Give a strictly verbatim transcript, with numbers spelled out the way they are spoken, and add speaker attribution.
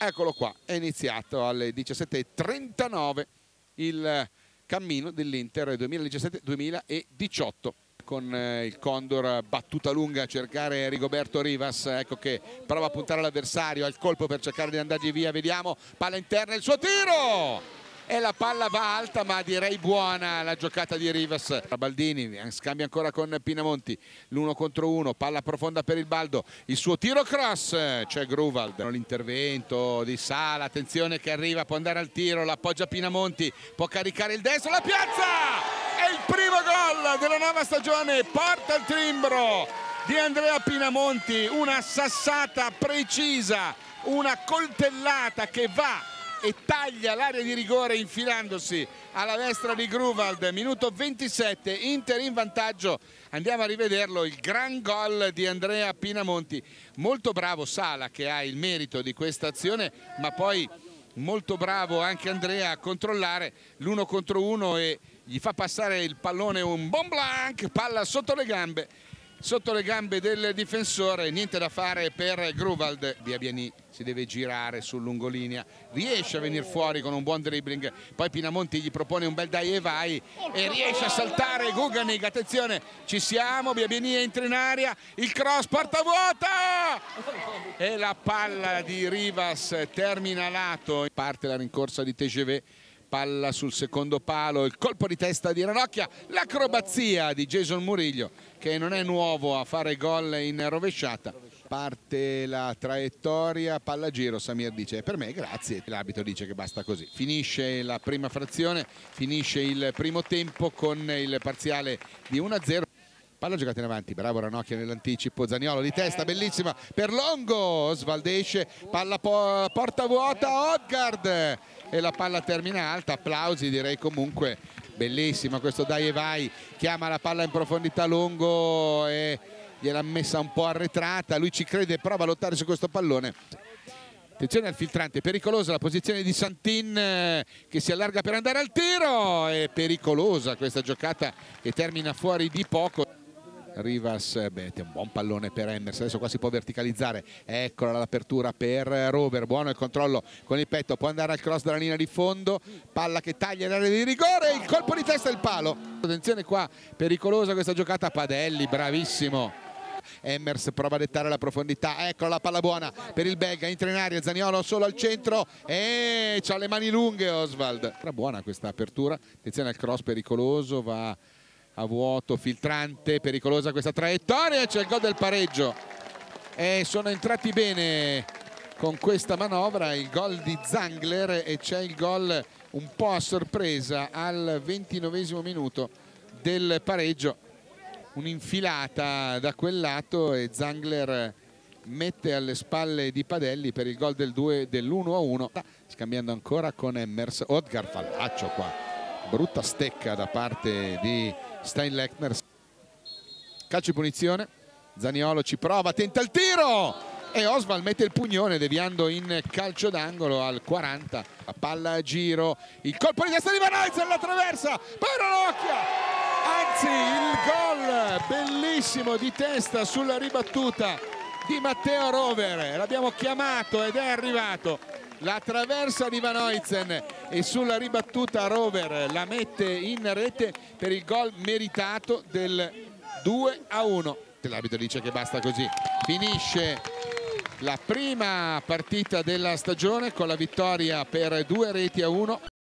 Speaker 1: Eccolo qua, è iniziato alle diciassette e trentanove il cammino dell'Inter duemiladiciassette duemiladiciotto con eh, il Condor battuta lunga a cercare Rigoberto Rivas. Ecco che prova a puntare l'avversario al colpo per cercare di andargli via. Vediamo, palla interna, il suo tiro! E la palla va alta, ma direi buona la giocata di Rivas. Baldini scambia ancora con Pinamonti, l'uno contro uno, palla profonda per il Baldo, il suo tiro cross, c'è Gruvald. L'intervento di Sala, attenzione che arriva, può andare al tiro, l'appoggia Pinamonti, può caricare il destro, la piazza! È il primo gol della nuova stagione, porta il timbro di Andrea Pinamonti, una sassata precisa, una coltellata che va e taglia l'area di rigore infilandosi alla destra di Gruvald. Minuto ventisette, Inter in vantaggio. Andiamo a rivederlo, il gran gol di Andrea Pinamonti. Molto bravo Sala che ha il merito di questa azione, ma poi molto bravo anche Andrea a controllare l'uno contro uno e gli fa passare il pallone, un bon blanc, palla sotto le gambe. Sotto le gambe del difensore, niente da fare per Gruvald. Biabiani si deve girare sul lungolinea, riesce a venire fuori con un buon dribbling, poi Pinamonti gli propone un bel dai e vai e riesce a saltare Guganig. Attenzione, ci siamo, Biabiani entra in aria, il cross, porta vuota e la palla di Rivas termina lato. Parte la rincorsa di T G V, palla sul secondo palo, il colpo di testa di Ranocchia, l'acrobazia di Jason Murillo che non è nuovo a fare gol in rovesciata. Parte la traiettoria, palla giro, Samir dice per me grazie, l'arbitro dice che basta così. Finisce la prima frazione, finisce il primo tempo con il parziale di uno a zero. Palla giocata in avanti, bravo Ranocchia nell'anticipo, Zaniolo di testa, bellissima per Longo, Oswald esce, palla po porta vuota, Odgaard e la palla termina alta, applausi direi comunque, bellissima questo dai e vai, chiama la palla in profondità Longo e gliel'ha messa un po' arretrata, lui ci crede, prova a lottare su questo pallone. Attenzione al filtrante, pericolosa la posizione di Santin eh, che si allarga per andare al tiro, è pericolosa questa giocata che termina fuori di poco. Rivas, beh, un buon pallone per Emmers, adesso qua si può verticalizzare, eccola l'apertura per Rover, buono il controllo con il petto, può andare al cross dalla linea di fondo, palla che taglia l'area di rigore, il colpo di testa e il palo. Attenzione qua, pericolosa questa giocata, Padelli, bravissimo. Emmers prova a dettare la profondità, eccola la palla buona per il belga, entra in aria, Zaniolo solo al centro e c'ha le mani lunghe Oswald. Era buona questa apertura, attenzione al cross pericoloso, va a vuoto, filtrante, pericolosa questa traiettoria, c'è il gol del pareggio e sono entrati bene con questa manovra il gol di Zangler e c'è il gol un po' a sorpresa al ventinovesimo minuto del pareggio, un'infilata da quel lato e Zangler mette alle spalle di Padelli per il gol del dell'uno a uno, scambiando ancora con Emmers. Odgaard, fallaccio qua, brutta stecca da parte di Steinlechner. Calcio di punizione, Zaniolo ci prova, tenta il tiro e Oswald mette il pugnone deviando in calcio d'angolo al quaranta. La palla a giro, il colpo di testa di Van Oysen, la traversa per Ranocchia, anzi il gol bellissimo di testa sulla ribattuta di Matteo Rover, l'abbiamo chiamato ed è arrivato. La traversa di Van Oysen e sulla ribattuta Rover la mette in rete per il gol meritato del due a uno. L'arbitro dice che basta così. Finisce la prima partita della stagione con la vittoria per due reti a uno.